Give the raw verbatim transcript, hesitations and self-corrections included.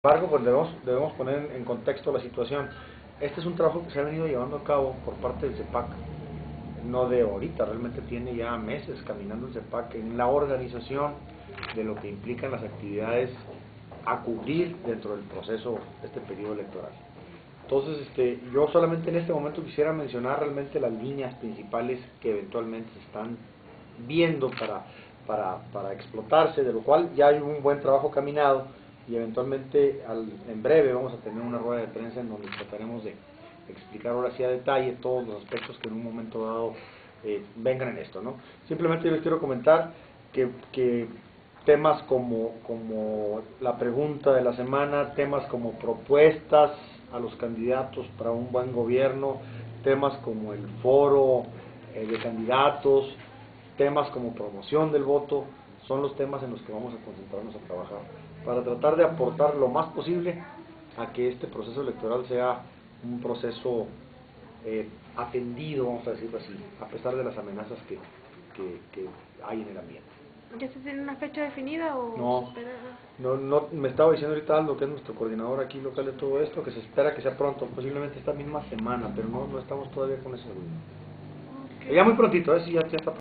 embargo, pues debemos, debemos poner en contexto la situación. Este es un trabajo que se ha venido llevando a cabo por parte del CEPAC, no de ahorita, realmente tiene ya meses caminando el CEPAC en la organización de lo que implican las actividades a cubrir dentro del proceso de este periodo electoral. Entonces, este, yo solamente en este momento quisiera mencionar realmente las líneas principales que eventualmente se están viendo para, para, para explotarse, de lo cual ya hay un buen trabajo caminado y eventualmente al, en breve vamos a tener una rueda de prensa en donde trataremos de explicar ahora sí a detalle todos los aspectos que en un momento dado eh, vengan en esto, ¿no? Simplemente yo les quiero comentar que, que temas como, como la pregunta de la semana, temas como propuestas a los candidatos para un buen gobierno, temas como el foro eh, de candidatos, temas como promoción del voto, son los temas en los que vamos a concentrarnos a trabajar, para tratar de aportar lo más posible a que este proceso electoral sea un proceso eh, atendido, vamos a decirlo así, a pesar de las amenazas que, que, que hay en el ambiente. ¿Ya se tiene una fecha definida o no, se espera? no, no, me estaba diciendo ahorita Aldo, que es nuestro coordinador aquí local de todo esto, que se espera que sea pronto, posiblemente esta misma semana, pero no, no estamos todavía con ese seguro. Okay. Ya muy prontito, ¿eh? Sí, ya, ya está.